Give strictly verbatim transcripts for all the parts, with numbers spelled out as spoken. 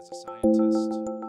as a scientist,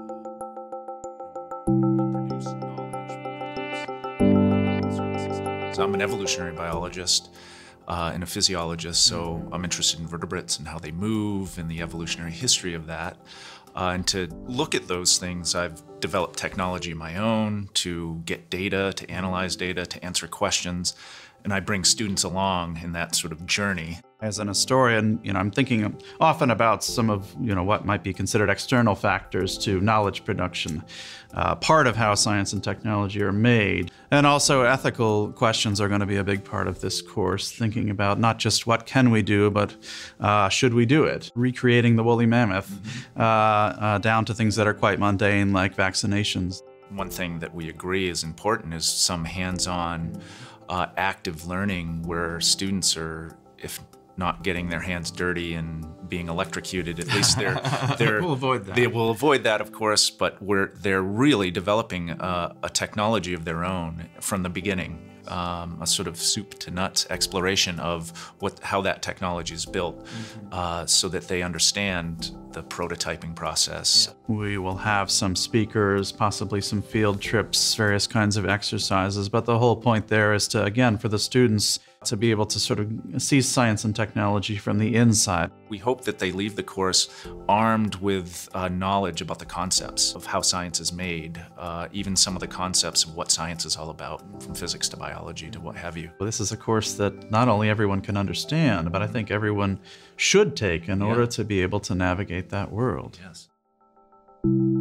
uh, we produce knowledge, we produce certain systems. I'm an evolutionary biologist uh, and a physiologist, so I'm interested in vertebrates and how they move and the evolutionary history of that. Uh, and to look at those things, I've developed technology of my own to get data, to analyze data, to answer questions, and I bring students along in that sort of journey. As an historian, you know, I'm thinking often about some of, you know, what might be considered external factors to knowledge production, uh, part of how science and technology are made. And also ethical questions are going to be a big part of this course, thinking about not just what can we do, but uh, should we do it? Recreating the woolly mammoth, mm-hmm. uh, uh, down to things that are quite mundane like vaccinations. One thing that we agree is important is some hands-on uh, active learning where students are, if not getting their hands dirty and being electrocuted, at least they're, they're we'll avoid that. They will avoid that, of course, but we're, they're really developing a, a technology of their own from the beginning, um, a sort of soup to nuts exploration of what, how that technology is built, mm-hmm. uh, so that they understand the prototyping process. We will have some speakers, possibly some field trips, various kinds of exercises, but the whole point there is to, again, for the students to be able to sort of see science and technology from the inside. We hope that they leave the course armed with uh, knowledge about the concepts of how science is made, uh, even some of the concepts of what science is all about, from physics to biology to what have you. Well, this is a course that not only everyone can understand, but I think everyone should take in yeah. order to be able to navigate that world. Yes.